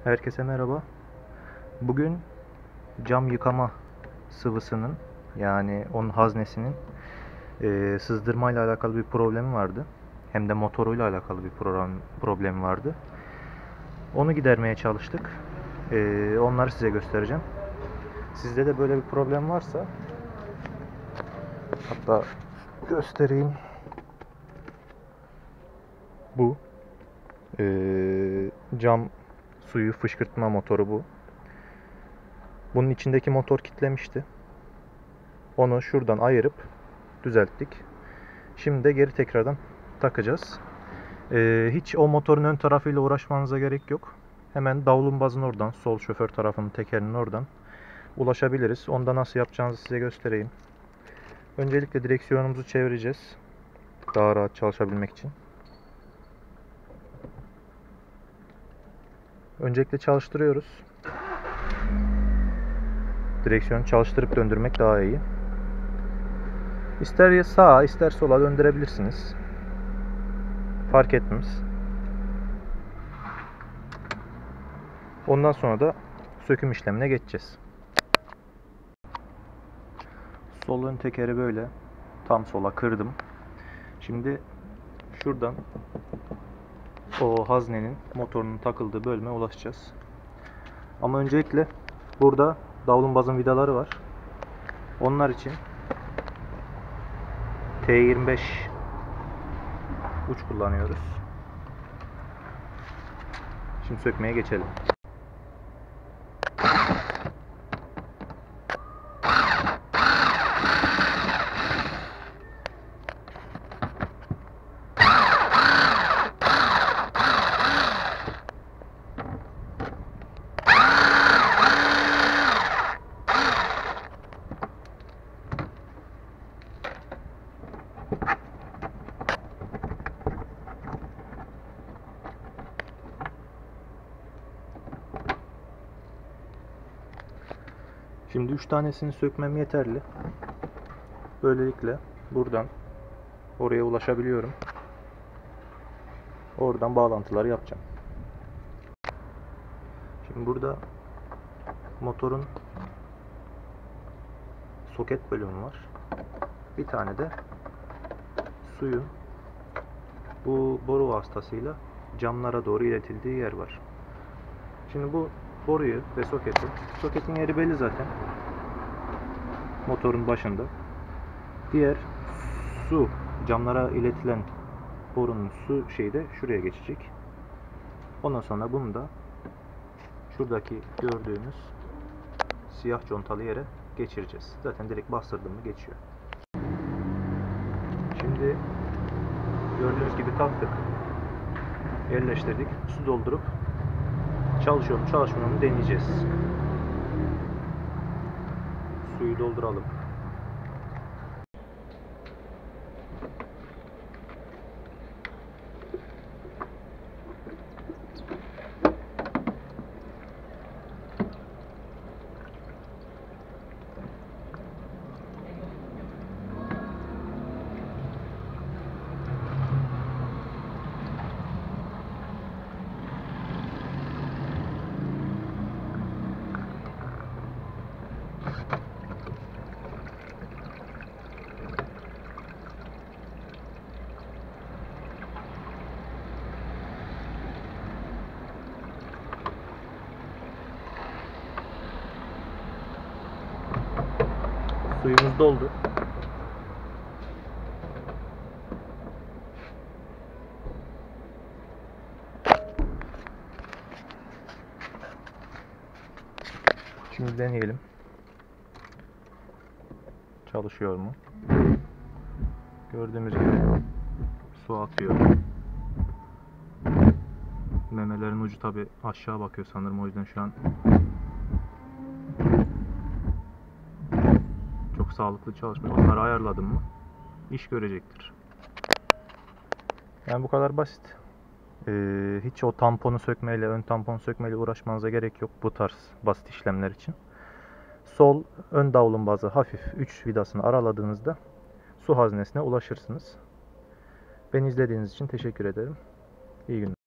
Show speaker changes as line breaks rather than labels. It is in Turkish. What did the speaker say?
Herkese merhaba. Bugün cam yıkama sıvısının yani onun haznesinin sızdırmayla alakalı bir problemi vardı. Hem de motoruyla alakalı bir problemi vardı. Onu gidermeye çalıştık. Onları size göstereceğim. Sizde de böyle bir problem varsa hatta göstereyim. Bu cam suyu fışkırtma motoru bu. Bunun içindeki motor kitlemişti. Onu şuradan ayırıp düzelttik. Şimdi de geri tekrardan takacağız. Hiç o motorun ön tarafıyla uğraşmanıza gerek yok. Hemen davlumbazın oradan, sol şoför tarafının tekerinin oradan ulaşabiliriz. Onda nasıl yapacağınızı size göstereyim. Öncelikle direksiyonumuzu çevireceğiz. Daha rahat çalışabilmek için. Öncelikle çalıştırıyoruz. Direksiyonu çalıştırıp döndürmek daha iyi. İster sağa ister sola döndürebilirsiniz. Fark etmez. Ondan sonra da söküm işlemine geçeceğiz. Sol ön tekeri böyle tam sola kırdım. Şimdi şuradan o haznenin motorunun takıldığı bölüme ulaşacağız. Ama öncelikle burada davlumbazın vidaları var. Onlar için T25 uç kullanıyoruz. Şimdi sökmeye geçelim. Şimdi 3 tanesini sökmem yeterli. Böylelikle buradan oraya ulaşabiliyorum. Oradan bağlantıları yapacağım. Şimdi burada motorun soket bölümü var. Bir tane de suyun bu boru vasıtasıyla camlara doğru iletildiği yer var. Şimdi bu boruyu ve soketin yeri belli zaten. Motorun başında. Diğer su camlara iletilen borunun su şeyi de şuraya geçecek. Ondan sonra bunu da şuradaki gördüğünüz siyah contalı yere geçireceğiz. Zaten direkt bastırdım mı geçiyor. Şimdi gördüğünüz gibi taktık. Yerleştirdik. Su doldurup çalışıyor mu çalışmıyor mu deneyeceğiz. Suyu dolduralım. Suyumuz doldu. Şimdi deneyelim. Çalışıyor mu? Gördüğümüz gibi su atıyor. Memelerin ucu tabi aşağı bakıyor sanırım, o yüzden şu an çok sağlıklı çalışmıyor. Onları ayarladım mı iş görecektir. Yani bu kadar basit. Hiç o tamponu sökmeyle, ön tamponu sökmeyle uğraşmanıza gerek yok bu tarz basit işlemler için. Sol ön davlumbazı hafif 3 vidasını araladığınızda su haznesine ulaşırsınız. Beni izlediğiniz için teşekkür ederim. İyi günler.